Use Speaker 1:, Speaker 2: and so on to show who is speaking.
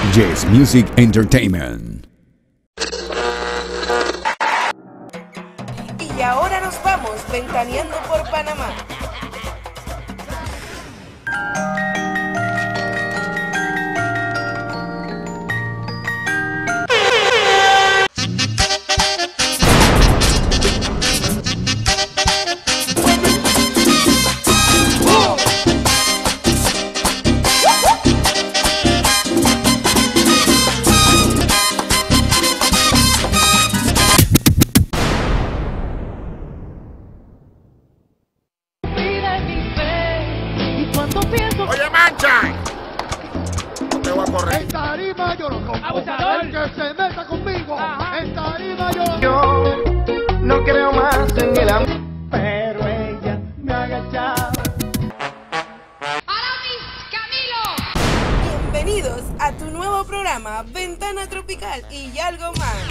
Speaker 1: Yes Music Entertainment.
Speaker 2: Y ahora nos vamos ventaneando por Panamá.
Speaker 3: Oye, mancha, no te voy a correr.
Speaker 4: En tarima yo lo rompo.
Speaker 5: ¡Abusador!
Speaker 4: El que se meta conmigo.
Speaker 5: Ajá.
Speaker 4: En tarima yo lo
Speaker 6: Yo no creo más en el amor, pero ella me ha agachado.
Speaker 2: Bienvenidos a tu nuevo programa Ventana Tropical y algo más.